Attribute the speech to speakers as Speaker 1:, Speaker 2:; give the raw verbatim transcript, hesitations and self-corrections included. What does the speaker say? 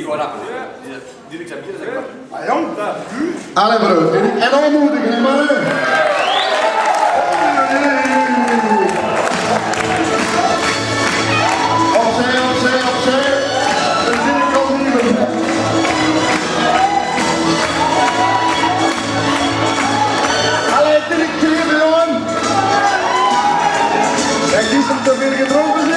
Speaker 1: gewoon rappen. Die niks aan bier, zeg maar.
Speaker 2: Ah, jong.
Speaker 3: Allee bro, en aanmoedigen, hè mannen. Opzij, opzij, opzij. Dat zit ik al niet meer. Allee, directeur, jongen. Kijk, die is hem te veel gedronken.